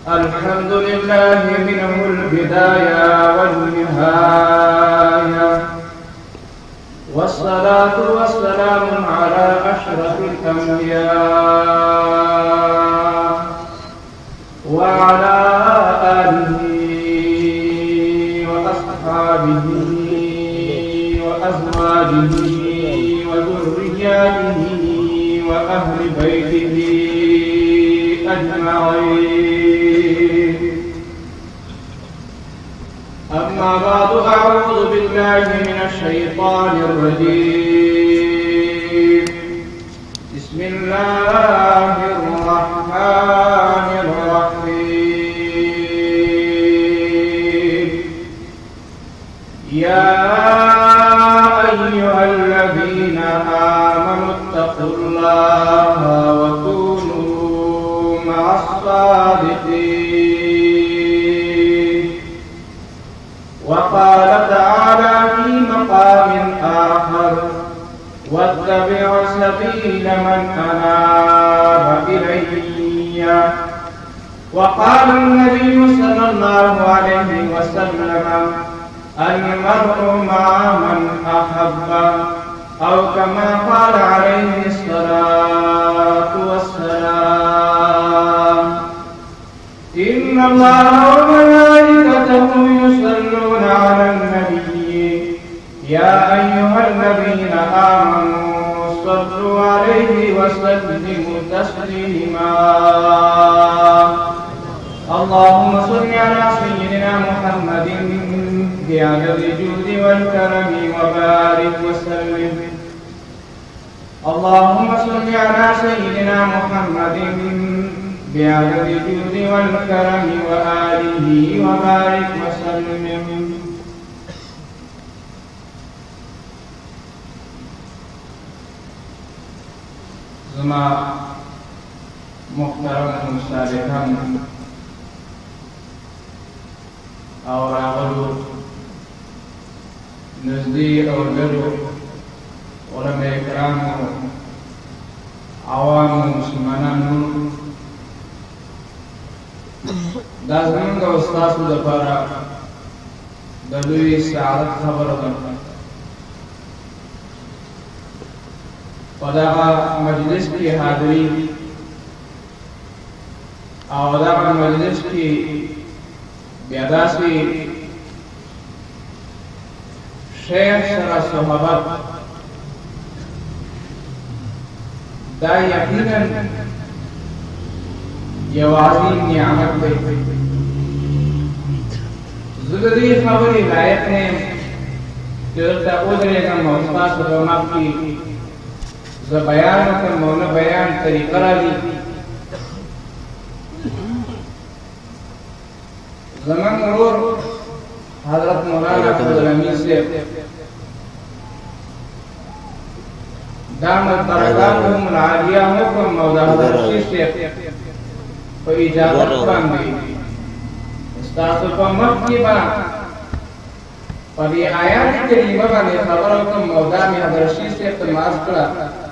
الحمد لله منه البداية والنهاية، والصلاة والسلام على أشرف الأنبياء وعلى آله وأصحابه وأزواجه وذرياته وأهل بيته أجمعين. أما بعد، أعوذ بالله من الشيطان الرجيم. بسم الله الرحمن الرحيم. يا أيها الذين آمنوا اتقوا الله وكونوا مع الصادقين. وقال تعالى في مقام آخر: واتبع سبيل من أناب إلي. وقال النبي صلى الله عليه وسلم: المرء مع من أحب، أو كما قال عليه الصلاة والسلام: إن الله وملائكته يصلون على النبي يا أيها الذين آمنوا صلوا عليه وسلموا تسليما. اللهم صل على سيدنا محمد بعدد الجود والكرم وبارك وسلم. اللهم صل على سيدنا محمد بعدد الجود والكرم وآله وبارك وسلم. زما محترم مشارکان اور راغلو نزدیک اور لرو علماء کرام عوام مسلمانانو، دا زمونږ او ستاسو دپاره د لوی سعادت خبره ده. په دغه مجلس کې حاضري او دغه مجلس کې بیا داسې شیخ سره صحبت، دا یقینا یو عظیم نعمت دی. زه د دې خبرې لایق نه یم چې دلته ودرېږم او ستاسو په مخ کې زه بیان وکړم او نه بیان طریقه راځي. زمونږ ورور حضرت مولانا عبدالحمید صاحب دا مترکات هم العالیه حکم او د حضرت شیخ صاحب په اجازت باندې ستاسو په مخ کې به په دې آیات کریمه باندې خبره وکړم او دا مې حضرت شیخ صاحب ته معاف کړه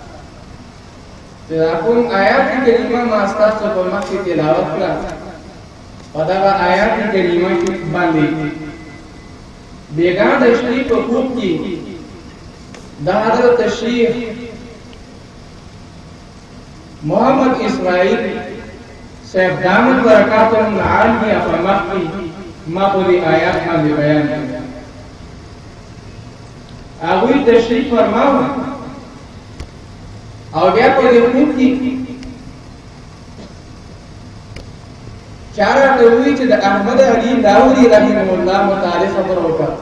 چې دا کوم آیات کریمه ما ستاسو په مخ کې تلاوت کړه. په دغه آیات کریمه کې باندې بیگا د شریف په خوب کې د حضرت شیخ محمد اسماعیل صاحب دامت برکاتهم العالیه په مخ کې ما په دې آیات باندې بیان کړ. هغوی تشریف فرماوه او بیا په دې خوب کې چاره ته وی چې د احمد علی لاهوري رحمه الله متعلق خبر وکړه.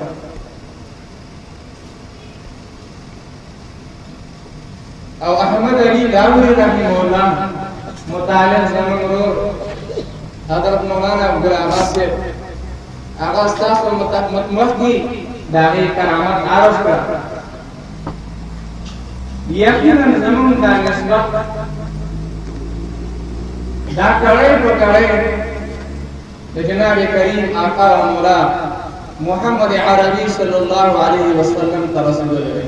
او احمد علی لاهوري رحمه الله متعلق زموږ حضرت مولانا عبدالعباس صاحب هغه ستاسو مخکې د هغې کرامت عرض کړه. یقینا زموږ دا نسبت دا کړی په کړی د جناب کریم آقا مولا محمد عربی صلی الله علیه وسلم ته رسیدلی.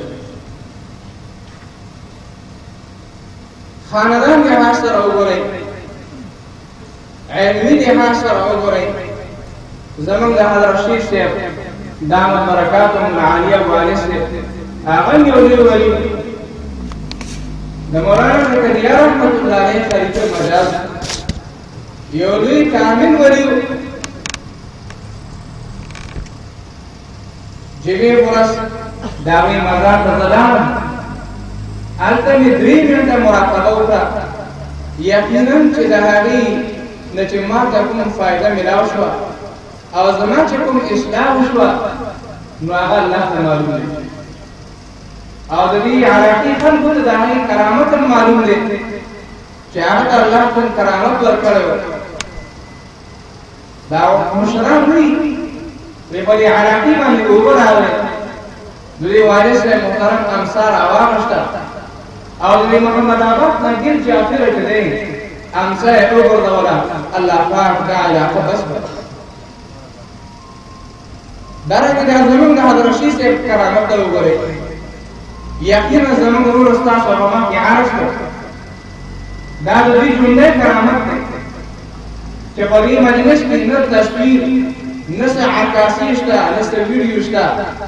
خاندان لحاظ سره وګورئ، علمي لحاظ سره وګورئ زمونږ د حضرت شیخ صاحب دامت برکاتهم العالیه والد صاحب هغه یو لوی ولي د مولانا زکریا رحمت الله علیه خلیفه مجاز یو لوی کامل ولي جمعې ورځ د هغې مزار ته ځلام هلته مې 3 منټه مراقبه وکړه یقینا چې د هغې نه چې ما ته کوم فایده میلاو شوه او زما چې کوم اصلاح وشوه نو هغه الله ته معلوم دی او د دې عراقي خلکو ته د هغې کرامت هم معلوم دی چې هغه ته الله کوم کرامت ورکړی و دا مشران وایي وی په دې عراقي باندې اوبه راغلې د دې والد صاحب محترم امسا راواخیسته او د محمد آباد نه ګیر جعفر چې دی امسا یې وګرځوله الله پاک دا علاقه بس کړه دارنګه دا زمونږ د حضرت شیخ صاحب کرامت ته وګورئ یقینا زمونږ ورور ستاسو په مخ کې عرض کړ دا د دې ژوندی کرامت دی چې په دې مجلس کې نه تصویر نه څه عکاسي شته نه څه ویډیو شته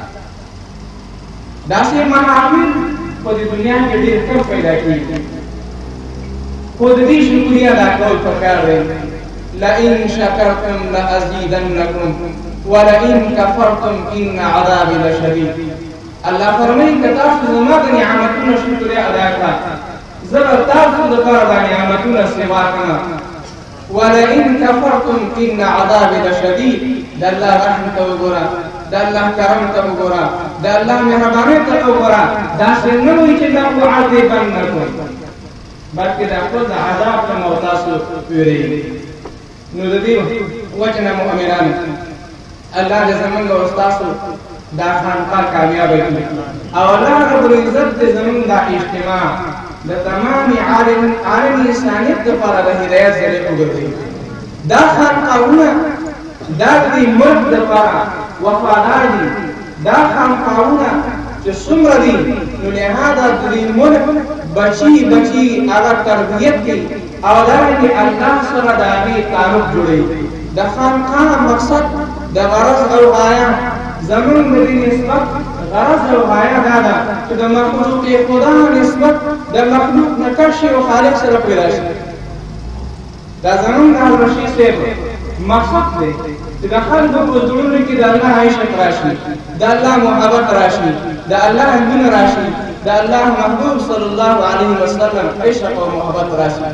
داسې محافل په دې دنیا کې ډېر کم پیدا کېږي خو د دې شکریا ادا کول پکار دی لئن شکرتم لازیدنکم ولئن کفرتم ان عذابی لشدید الله فرمایي که تاسو زما د نعمتونو شکریا ادا کړه زه به تاسو دپاره دا نعمتونه سوا کړم ولئن کفرتم ان عذابی لشدید د الله رحم ته وګوره د الله کرم ته وګوره د الله مهربانۍ ته وګوره داسې نه وایي چې لأعذبنکم بلکې د خپل د عذاب څخه مو تاسو ویریږئ نو د دې وجه نه مؤمنانو الله دې زمونږ او ستاسو دا خانقاه کامیابه کړي او الله رب العزت دې زمونږ دا اجتماع د تمام عالم انسانیت دپاره د هدایت ذریعه وګرځوي دا خانقاهونه دا د دې ملک دپاره وفادار دي دا خانقاهونه چې څومره دي نو لهذا د دې ملک بچي هغه تربیت کوي او دارنګې الله سره د هغې تعلق جوړوي د خانقاه مقصد د غرض او غایه زمونږ د دې نسبت غرض او غایه دا ده چې د مخلوق خدا نسبت د مخلوق نه کټ شي او خالق سره پیدا شي دا زمونږ د حضرت شیخ صاحب مقصد دی چې د خلکو په زړونو کې د الله عشق راشي د الله محبت راشي د الله مینه راشي د الله محبوب صلی الله علیه وسلم عشق او محبت راشي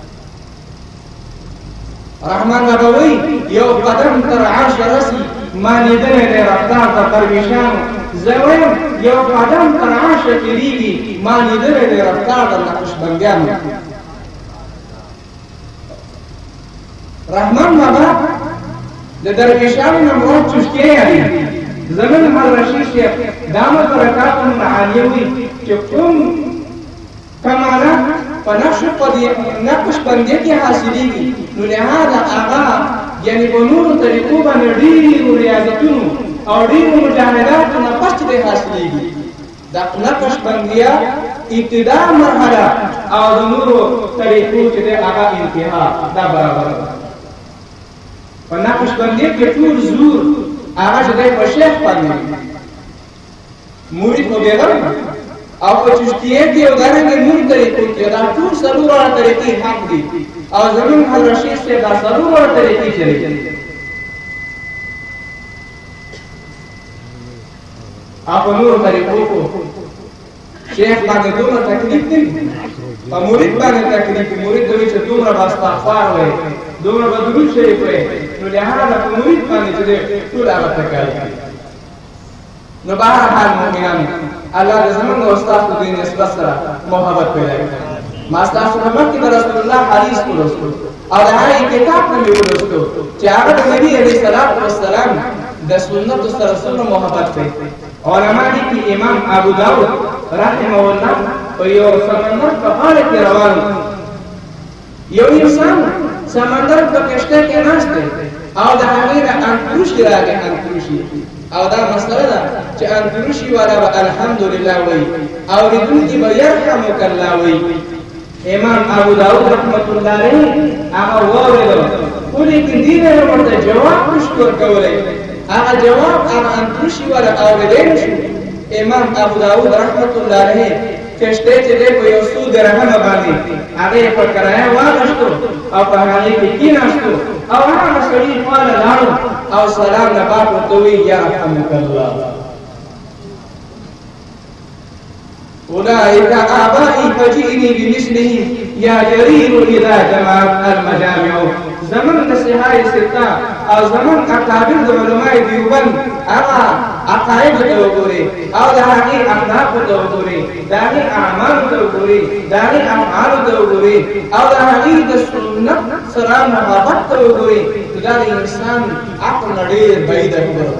رحمان بابا وی یو قدم تر عرش رسی ما لیدلی دی رفتار د درویشانو زه وایم یو قدم تر عرش تېرېږي ما لیدلی دی رفتار د نقشبندیانو رحمان بابا د درویشانو نه مراد چشتیه یادي زمونږ حضرت شیخ صاحب دامت برکاتهم العالیه وی چې کوم کمالات په نقشبندیه کې حاصلېږي نو لهذا هغه یعنې په نورو طریقو باندې ډېرو ریاضتونو او ډېرو مجاهداتو نه پس چې دی حاصلېږي د نقشبندیه ابتدا مرحله او د نورو طریقو چې دی هغه انتها دا برابر ده په نقشبندیه کې ټول زور هغه چې دی په شیخ باندې مرید نو بېغم او په چشتیه کې او دارنګې نور طریقو کې دا ټول څلور طریقې حق دي او زمونږ حضرت شیخ صاحب دا څلور طریقې چلوي او په نورو طریقو شیخ باندې دومره تکلیف نه وي په مرید باندې تکلیف وي مرید ته وایي چې دومره به استغفار وایي دومره به درود شریف وایي نو لهذا په مرید باندې چې دی ټول هغه تکلیف وي نو بهرحال مؤمنانو الله د زمونږ او ستاسو د نسبت سره محبت پیدا کړي ما ستاسو نه مخکې د رسول الله حدیث ولوستو او د هغې کتاب نه مې ولوستو چې هغه د نبي علیه الصلاة والسلام د سنتو سره څومره محبت کوي علما دي چې امام ابو داود رحمه الله په یو سمندر په غاړه کې روان یو انسان سمندر په کشته کې ناست دی او د هغې نه انتروشي راغی انتروشي او دا مسله ده چې انتروشي والا به الحمدلله وایي اورېدونکي به یرحمک الله وایي امام ابو داود رحمت الله علیه هغه واورېدو لیکن دین نه ورته جواب نشو کولای هغه جواب هغه انتشي ولا اوریدل شو امام ابو داود رحمت الله علیه کشته چې په یو څو درهم باندې هغه په کرایه واغشتو او په هغه کې کیناستو او هغه سړي خپل لاړو او سلام نه پات ورته وی یا رحمك الله أولئك آبائي فجئني بمثله يا جرير إذا جمعت المجامع زمن نصيحة ستة أو زمن أكابر علماء دیوبند أغا عقائد توقوري أو داغي أخلاق توقوري داغي أعمال توقوري داغي أفعال توقوري أو داغي السنة سلام محبت توقوري داغي إنسان عقل نډیر بعيد کړو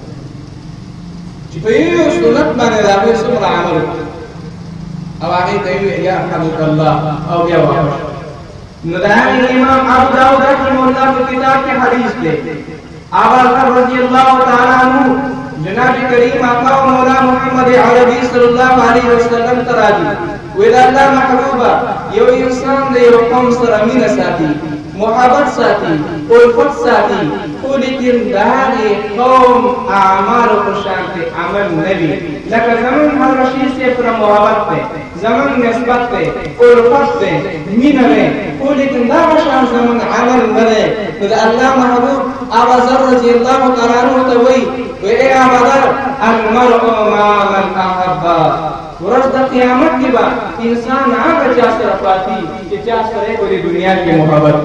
چې په یو سنت باندې راغلی څومره عمل او هغه ته وی یا رحمك الله او بیا واپس نو دا امام ابو داود رحمه الله په کتاب کې حدیث دی ابو رضی الله تعالی عنہ جناب کریم آقا و مولا محمد عربی صلی الله علیه وسلم تراجی ویل الله محبوبا یو انسان د یو قوم سره مینه ساتي محبت ساتي الفت ساتي خو لیکن داغه قوم اعمال او شانت عمل نبی لکه زمون حرشی سے پر محبت ته زمون نسبت ته الفت ته مینه له خو لیکن دا شان زمون عمل نه ده الله محبوب ابو ذر رضی الله تعالی عنہ ته وی اے ابو ذر المرء مع من احب ورځ د قیامت کې به انسان هغه چا سره پاتې چې چا سره په دنیا کې محبت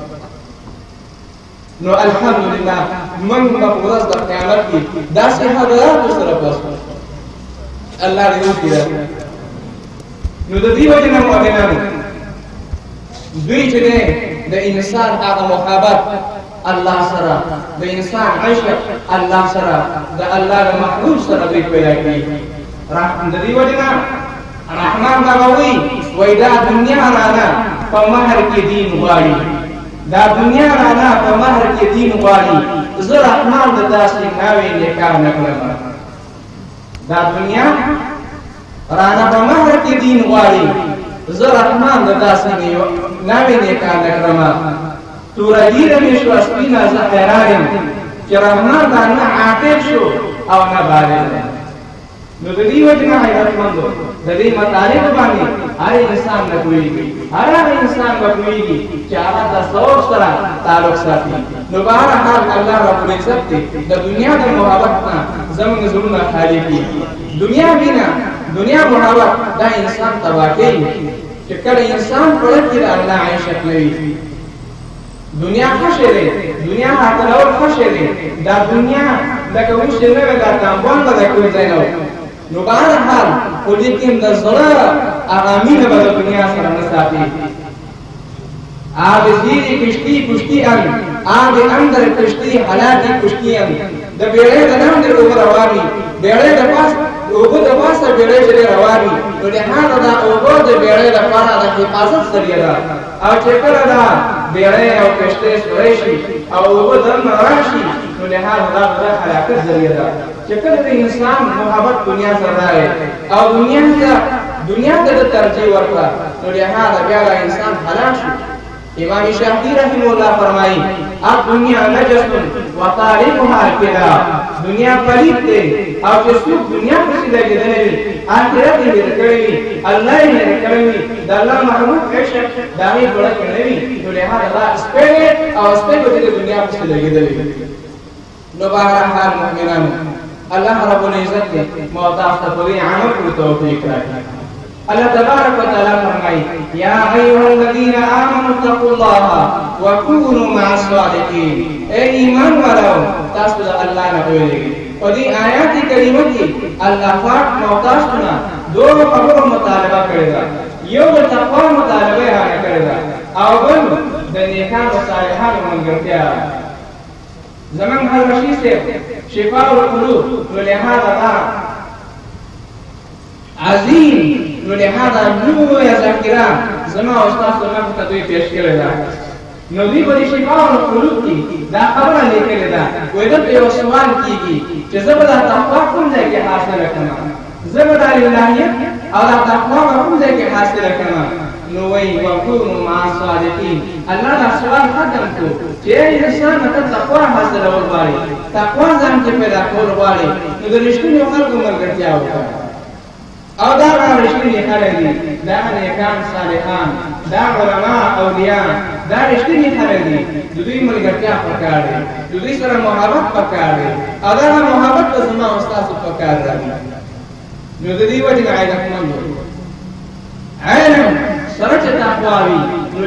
نو الحمدلله من په ورځ د قیامت کې داسې حضرات سره پاتې الله دې وکړي نو د دې وجه نه مؤمنانو دوی چې د انسان هغه محبت الله سره د انسان عشق الله سره د الله محبوب سره دوی پیدا کړي رحم د دې وجنا رحمان باوی وای دا دنیا رانا په مہر کې دین غواړي دا دنیا رانا په مہر کې دین غواړي زه رحمان د داسې ناوې نکاح نکړم دا دنیا رانا په مہر کې دین غواړي زه رحمان د داسې ناوې نکاح نکړم تور دې مې شو سپینا زه حیران چې رحمان دا نه عاقل شو او نه بالغ نو د دې وجه حیرتمندو د دې مطالب باندې هر انسان نه کوي هر انسان کوي چې هغه د څور سره تعلق ساتي نو بهر حال الله رب العزت د دنیا د محبت نه زموږ زړونه خالي کی دنیا بنا دنیا محبت دا انسان تباہ کوي چې کله انسان په کې الله عیشت نوي دنیا خوشی دی دنیا حاصلول خوشی دی دا دنیا لکه وشي نه دا کامبون دا کوي ځای نه نو بهر حال خو لیکن د زړه هغه مینه به د دنیا سره نه ساتي آب زیری کشتی کشتی آب اندر کشتی حالاتی کشتی د بیړۍ د لاندې اوبه رواني بیړۍ د پاس اوبه د پاسه بیړۍ چې رواني نو لهدا دا اوبه د بیړۍ لپاره د حفاظت ذریعه ده او چې کله دا بیړۍ او کشتی سوري شي او اوبه دننه راشي نو لهدا دا د حرکت ذریعه ده چې کله د انسان محبت دنیا سره راځي او دنیا ته ترجیح ورکړه نو لهدا بیا انسان هلاک شي امام شافعی رحمه الله فرمایي اب دنیا نجس و طالبها کدا دنیا پلید دی او چې څوک دنیا پسې لګېدلی وي آخرت یې هېر کړی وي الله یې هېر کړی وي د الله محبوب عشق د هغې زړه کې نه وي نو لهذا دا سپی دی او سپی به د دنیا پسې لګېدلی وي نو بهرحال مؤمنانو الله رب العزت ما تاسو ته په دې عمل کولو توفیق راکړي الله تبارك وتعالى فرمائے یا ایها الذين آمنوا اتقوا الله وكونوا مع الصادقين اے ایمان والو تاسو الله نه ویریږئ په دې آیات کریمه کې الله پاک موتاش نه دوه خبرو مطالبه کړی دا یو د تقوا مطالبه هغه کړی دا او بل د نیکانو صالحانو منګرتیا زمون حل رشید سے شفاء القلوب نو لهذا عظیم نو لهذا نو یا ذکرہ زما استاد سلام ته دوی پیش کړل دا نو دی په شفاء القلوب کې دا خبره لیکل دا وای دا یو سوال کیږي چې زبر تقوا کوم ځای کې حاصل کړم زبر الہیت او تقوا کوم ځای کې حاصل کړم نو وی وکونو مع الصادقین الله دا سوال ختم کو چې انسان ته تقوا حاصل ورغواړي تقوا ځان کې پیدا کول غواړي نو د رښتینو خلکو ملګرتیا وکړه او دا رښتینی خلک دي دا نیکان صالحان دا علما اولیاء دا رښتینی خلک دي د دوی ملګرتیا پکار دی د دوی سره محبت پکار دی او دا محبت په زما او تاسو پکار راځي نو د دې وجه غیرتمند علم سره چې تقوا وي نو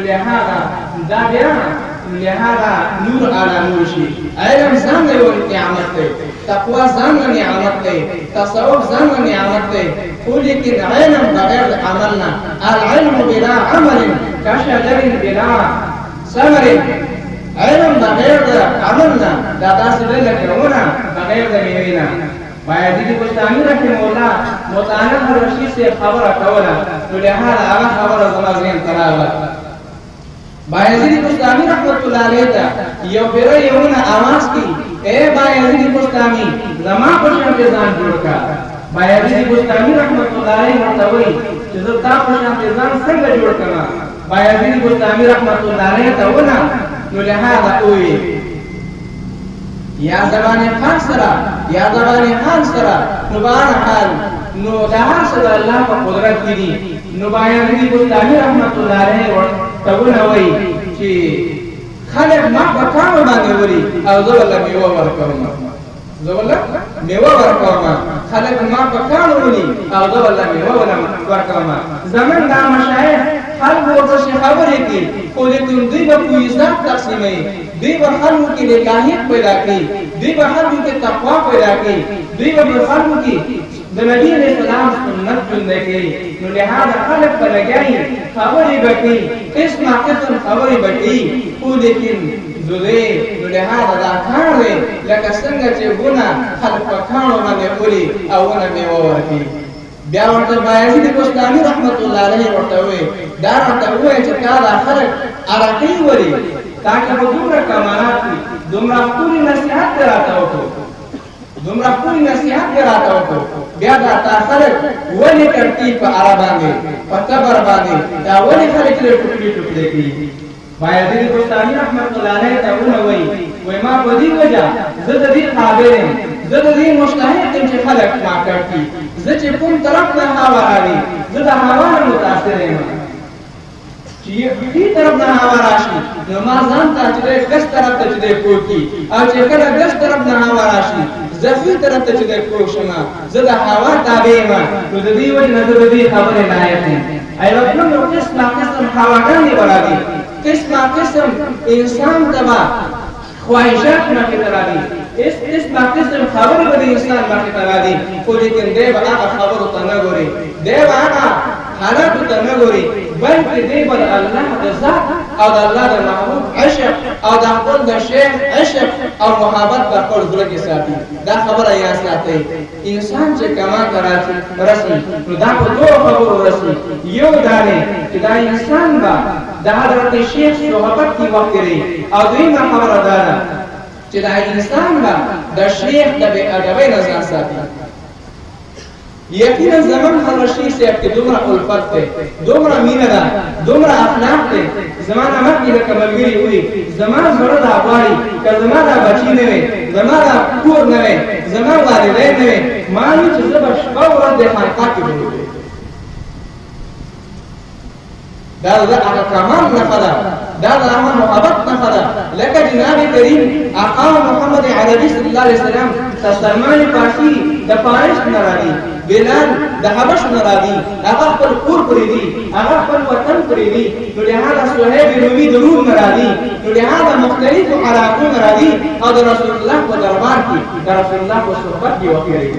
لهذا نور على نور شي علم ځان یو نعمت دی تقوا ځان نعمت دی تصوف ځان نعمت دی خو لیکن علم بغیر عملنا العلم بلا عمل كشجر بلا ثمر علم بغیر عملنا دا داسې لکه ونه بغیر د میوې نه بایزید بستانی رحمه الله مولانا حرشی سے خبره کوله نو لهذا هغه خبره زما ذهن ته راغله بایزید بستانی رحمت الله علیه ته یو پیره یوونه आवाज کی اے بایزید بستانی زما په شان ځان جوړ کا بایزید بستانی رحمت الله علیه ورته وایي چې زه تا په شان ځان څنګه جوړ کړم بایزید بستانی رحمت الله علیه ته ونه نو لهذا وایي یا زبان خان سره نو بان حال نو دا هر څه الله په قدرت کې دي نو بایزید بستانی رحمت الله علیه ورته وایي چې خلق ما په کار باندې وري او زه ولا میوه ورکوم خلق ما په کار وري او زه ولا میوه ورکوم زمون دا مشایخ خلق ورته خبرې کوي خو لیکن دوی په پیسې تقسیموي دوی په خلکو کې لګاهیت پیدا کوي دوی په خلکو کې تقوا پیدا کوي دوی په خلکو کې د نبی علیہ السلام سنت ژوندۍ کوي نو لهذا خلق په لګیایي خبرې به کوي قسم خبرې به کوي خو لیکن دوی نو لهذا دا کار دی لکه څنګه چې ونه خلق په کاڼو باندې ولي او ونه میوه ورکوي بیا ورته بایزید بستانی رحمت الله علیه ورته وایي دا راته ووایي چې تا دا خلق عرقي ولي تاکه په دومره کمالات وي دومره ښکلي نصیحت دې راته وکړو بیا دا تا خلق ولې ترتیب په عرب باندې په قبر باندې دا ولې خلق له ټوکلي کوي بایزید بستانی رحمت الله علیه ته وایي ما په دې وجه زه د دې قابل یم زه د دې مستحق یم چې خلق ما کوي زه چې کوم طرف نه هوا راځي زه د هوا نه متاثر یم چې دې طرف نه هوا راشي نو ما ځان ته چې کس طرف ته چې کوکی او چې کله کس طرف نه هوا راشي زفی طرف ته چې کوښم زه د هوا تابع یم نو د دې وجه نه د دې خبرې لایق یم ایو نو قسم هواګانې ولادي قسم انسان تبا خواهشات مخې ته راځي قسم خبرې به د انسان مخې ته راځي خو لیکن دی به هغه خبرو ته نه ګوري دی به هغه حالاتو ته نه ګوري بلکې دی به د الله د ذات او د الله د محبوب عشق او د خپل د شیخ عشق او محبت په خپل زړه کې ساتي دا خبره یاد ساتئ انسان چې کمال ته رسي نو دا په دوه خبرو رسي یو دا دی چې دا انسان به د حضرت شیخ صحبت کې وخت لري او دویمه خبره دا ده چې دا انسان به د شیخ د بې ادبۍ نه ځان ساتي یقینا زمان حضرت شیخ صاحب کې دومره الفت دی دومره مینه ده دومره اخلاق دی زمان مخکې لکه ملګري وي زما زړه دا غواړي که زما دا بچي نه وي زما دا کور نه وي زما والدین نه وي ما وي چې زه به شپه ورځ د خانقاه کې بولم دا هغه کمال نښه ده دا د هغه محبت نښه ده لکه جناب کریم آقا محمد عربي صلی الله علیه وسلم سلمان فارسی د فارس نه راځي بلال د حبش نه راځي هغه خپل کور پرېږدي هغه خپل وطن پرېږدي نو لهذا صهیب رومي د روم نه راځي نو لهذا مختلفو علاقو نه راځي او د رسول الله په دربار کې د رسول الله په صحبت کې وقیږي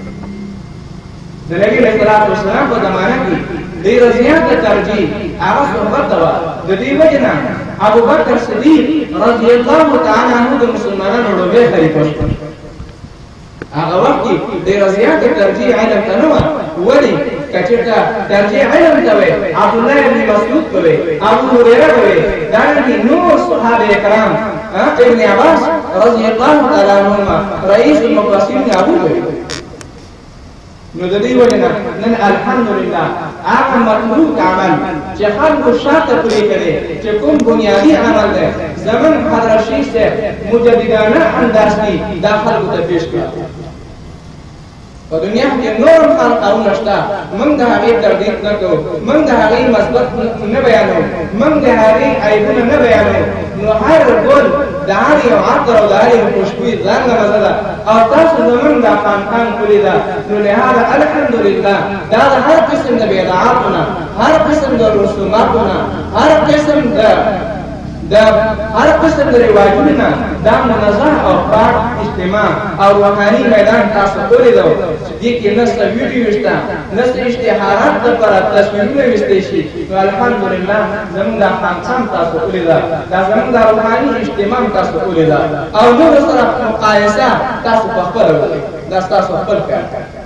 د نبی علیه الصلاة والسلام په زمانه کې ډېر زیات ترجیح هغه صحبت وه د دې وجې نه ابوبکر صدیق رضی الله تعالی عنه د مسلمانانو لومړی خلیفه شو هغه وخت کې ډېر زیات ترجیح علم ته نه وه ولې که چېرته ترجیح علم ته وی عبدالله ابن مسعود ته وی ابو هریره ته وی دارنګې نور صحابه کرام ابن عباس رضی الله تعالی عنهما رئیس المفسرین ابو وی نو د دې وجه نن الحمدلله هغه مطلوب عمل چې خلکو شاته پرې کړي چې کوم بنیادی عمل دی زمون حضرت شیخ سے مجددانه انداز کې دا خلکو ته پیش کړي په دنیا کې نور خلقونه شته موږ د هغې تردید نه کوو موږ د هغې مثبت نه بیانو موږ د هغې عیبونه نه بیانو نو هر ګل د هر یو عطر او د هر یو خوشبویي ځان له مزه ده او تاسو زموږ دا خانقاه ښکلې ده نو لهذا الحمدلله دا د هر قسم د بدعاتو نه هر قسم د رسوماتو نه هر قسم د هر قسم د رواجونو نه دا منظم او پاک اجتماع او روحاني میدان تاسو ولیدو چې دې کې نه څه ویډیو شته نه څه اشتهارات لپاره تصویرونه ویستلی شي نو الحمدلله زموږ دا خانقاه تاسو ولیده دا زموږ دا روحاني اجتماع تاسو ولیده او نورو سره مقایسه تاسو په خپله وکړئ دا ستاسو خپل کار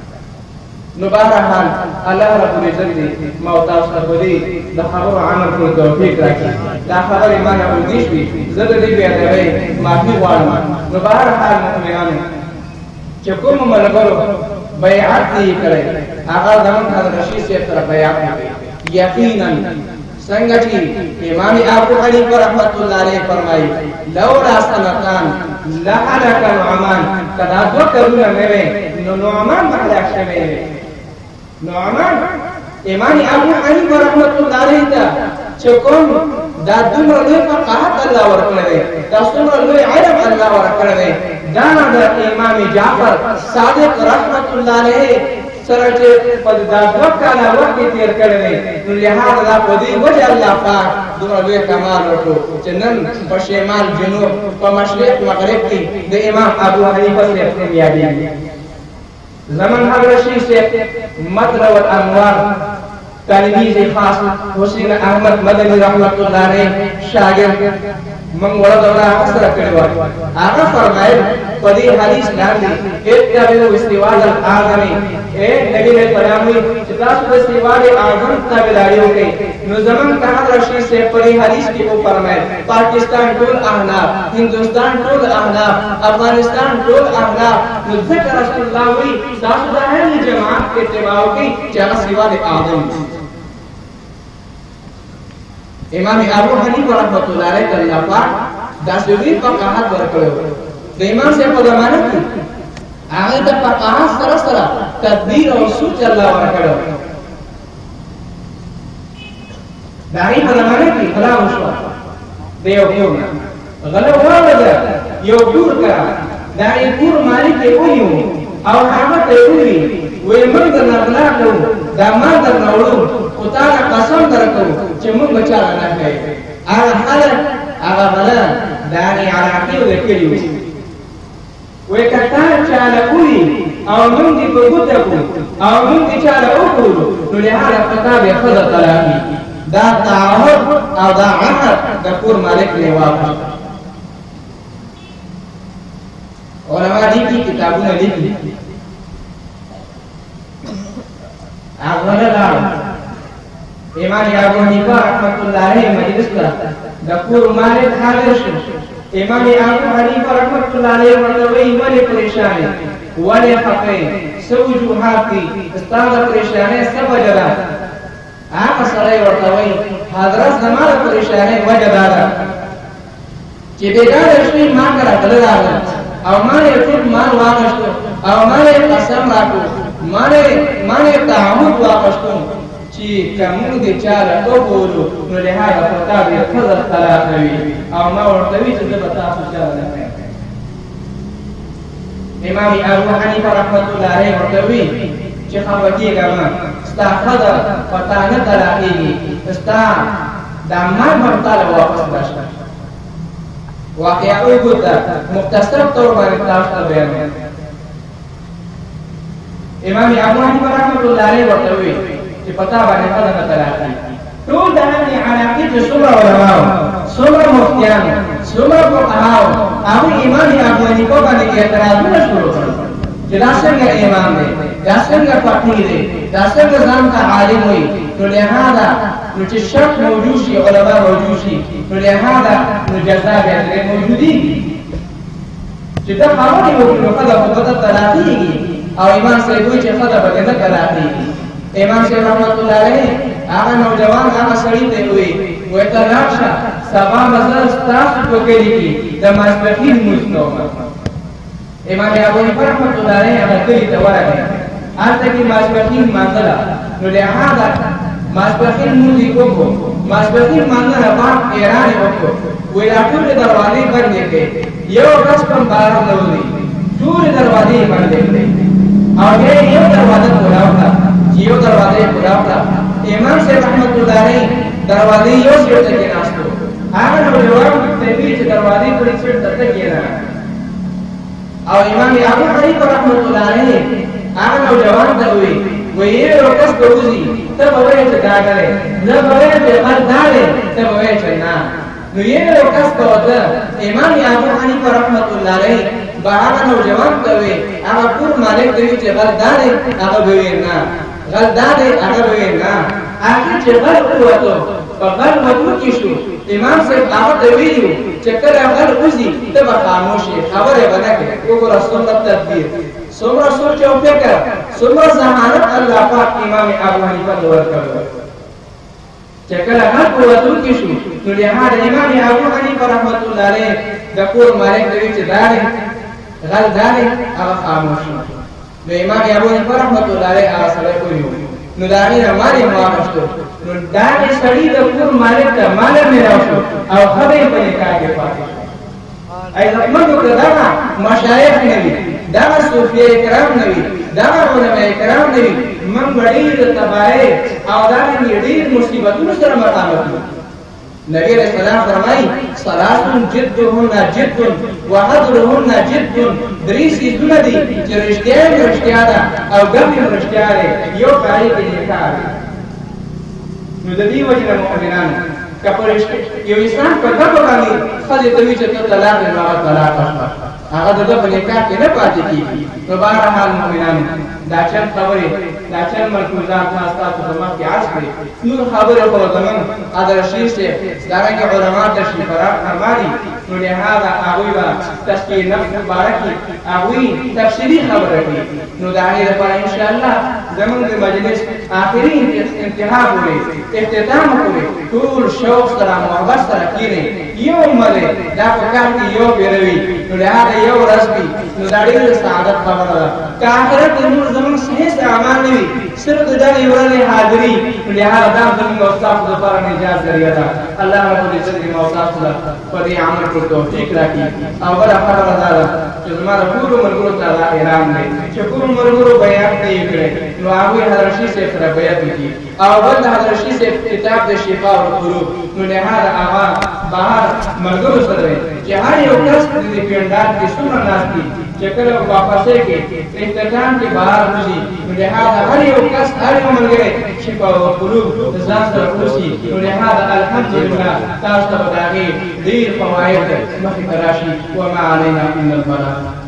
نو بهرحال الله رب العزت دې ما او تاسو ته په دې د خبرو عمل کولو توفیق راکړي دا خبرې ما نه اوږدې شوې زه د دې بې ادبۍ معافي غواړم نو بهرحال مؤمنانو چې کومو ملګرو بیعت یې کړی هغه زموږ حضرت شیخ صاحب سره بیعت وکړي یقینا څنګه چې امام ابو حنیفه رحمت الله علیه فرمایي لولا سنتان لهلك نعمان کدا دو کلونه نه وي نو نعمان به هلاک شوی وي نعمان امام ابو حنیفه رحمت الله علیه ته چې کوم دا دومره لوی فقاهت الله ورکړی دی دا څومره لوی علم الله ورکړی دی دا د امام جعفر صادق رحمت الله علیه سره چې په دا دوه کاله وخت تیر کړی دی نو لهذا دا په دې وجه الله پاک دومره لوی کمال وکړو چې نن په شمال جنوب په مشرق مغرب کې د امام ابو حنیفه صاحب نوم یادېږي زمن حضرت شیخ صاحب مطلع الانوار تلمیذ خاص حسین احمد مدنی رحمت الله علیه شاگرد من وړه دوره سره کړی و هغه فرمایل په دې حدیث باندې اتبعوا استواء الاعظم اے نبی نے فرمایي چې تاسو د استواء اعظم تابعداري وکړئ نو زمون ته حضرت شیخ سے په دې حدیث کې وو فرمایل پاکستان ټول احناف هندوستان ټول احناف افغانستان ټول احناف نو ذکر رسول الله وی تاسو د اهل جماعت اتباع وکړئ چې هغه استواء اعظم امام ابو حنیفه رحمت الله علیه الله پاک دا سوي فقاهت ورکړو د امام صاحب په زمانه کې هغه د فقاهت سره سره تدبیر او سوچ الله ورکړو دا یې په زمانه کې غلا وشو د یو کورونه غلا وراله یو کور کړه دا یې کور مالک یې وایو او هغه ته وی وې موږ نه غلا کوو دا ما درنوړو خدای قسم درکو چې موږ بچا نه کوي هغه حالت هغه غلا داني علاقه وکړي وې کته چاله کوي او موږ دې په ګوته کو او موږ دې چاله وکړو نو له هغه کتاب یې خدای تعالی دا تعهد او دا عهد د کور مالک نه واپس علماء دې کتابونه لیکلي اغلى امام ابو حنیفه رحمت الله علیه مجلس ته د کور مالک حاضر شو امام ابو حنیفه رحمت الله علیه ورته وی ولې پریشان ولې خفه سوجوحات دي استاد پریشانه سبب جلا هغه سره ورته وی حضرت زماره پریشانه وجه دارا چې بیګار شي ما کرا کړل او ما یې ټول مال واغشتو او ما یې قسم راکو ما یې تعهد واغشتو چې کوم دې چاله وګورو نو له هغه پتا دې فضل طلاق وي او ما ورته وی چې زه به تاسو چاله نه کوم امام ابو حنیفه رحمت الله علیه ورته وی چې خبر کېږه ما ستا خدا پتا نه طلاقېږي ستا دا ما به تعالی واپس راشي واقعا وګوره مختصر طور باندې تاسو ته بیان امام ابو حنیفه رحمت الله علیه ورته وی چې پتا باندې خدای نه طلاقي ټول د هغې علاقې چې څومره علماو څومره مفتیان څومره فقهاو هغوی امام ابو حنیفه باندې اعتراضونه شروع کړل چې دا څنګه امام دی دا څنګه فقیه دی دا څنګه ځان ته عالم وي نو لهذا نو چې شک موجود شي علما موجود شي نو لهذا نو جزا بیا ترې موجودېږي چې دا خبرې وکړي نو ښځه خو به طلاقېږي او امام صاحب وی چې خدای به نه کراږي امام صاحب رحمت الله علیه هغه نوجوان هغه سړی ته وی وای ته راشه سبا مزل تاسو په کې دي د ماسپخین مستو امام ابو حنیفه رحمت الله علیه هغه کلی ته ورغی هلته کې ماسپخین منځله نو لهدا ماسپخین موږ کوو ماسپخین منځله باندې ایران وکړو وی لا ټول دروازې بندې کړې یو کس په بار نه ولي ټول دروازې بندې کړې او یو دروازه کولاوه یو دروازه کولاوه امام صاحب رحمت الله علیه دروازې یو څه ته کې ناشته هغه نو یو ته چې دروازې پرې څه ته کې نه او امام ابو حنیفه رحمت الله علیه هغه نوجوان ته وی یو کس په وځي ته به وایې چې دا غره نه به وایې چې غل داله ته به وایې چې نه نو یو کس په وځه امام ابو حنیفه رحمت الله علیه هغه نوجوان ته وی هغه پور مالک دی چې غل داله هغه به وایې نه غل داله هغه به وایې نه اخر چې غل وته په غل وته کې شو امام صاحب هغه ته ویلو چې کله غل وځي ته به خاموش خبره ونه کوي وګوره څومره تدبیر څومره سوچ او فکر څومره ذهانت الله پاک امام ابو حنیفه ته ورکړو چې کله غل وته کې شو نو لهدا امام ابو حنیفه رحمت الله علیه د کور مالک دی چې داري غل داري هغه خاموش نو امام ابو حنیفه رحمت الله علیه هغه سره کوي نو داغه مالې مواقفتو نو داغه سړی د کور مالک ته مال میراثو او خبرې په نکاح کې پاتې عزتمندو کړه مشایخ نه وي دا صوفیه کرام نه وي دا علماء کرام نه وي من وړي د تباہی او دا ډېر مصیبتونو سره مخامخ دي نبی علیہ السلام فرمایي صلات جدهن جد وحضرهن جد درې سيزونه دي چې رښتیا ده او ګټه رښتیا ده یو کاری کې نکاح نو د دې وجه مؤمنان کپرشت یو انسان په دغه باندې خځه ته وی چې طلاق نه طلاق هغه دغه په نکاح کې نه پاتې کیږي نو بهرحال مؤمنان دا چې خبره دا چې ملکوزات تاسو په مخ کې عرض کړي نور خبره په زمون حضرت شیخ سے دغه علماء تشریف فرمایي نو لهدا هغه تشکیل نفس مبارکي هغه تفصیلی خبره کوي نو دا غیر په ان شاء الله زمون د مجلس اخري انتها وي اختتام کوي ټول شوق سره محبت سره کینی یو مله دا په کار کې یو بیروي نو لهدا یو رسمي نو دا ډېر سعادت خبره ده که آخرت نور زمون صحیح اعمال نه وي صرف د دغه ورځې حاضري نو لهدا دا زموږ استاد لپاره نجات ذریعہ ده الله رب العزت دې موصاف سره په دې عمل کو توفیق راکړي او بل خبره ده چې زموږ ټول مرګرو ته احترام دی چې ټول مرګرو بیان کوي کړي نو هغه حضرت شیخ سره بیان کوي او بل حضرت شیخ کتاب د شفا او قلوب نو لهدا هغه بهر مرګرو سره چې هر یو کس د پیندار کې څومره ناس دي چې کله واپسې کې اختتام کې بهر وځي نو لهدا هر یو کس هر یو مرګره شفا او قلوب ځان سره وځي نو لهدا الحمدلله تاسو ته داغي ډیر فواید مخکې راشي وما علينا الا البلاغ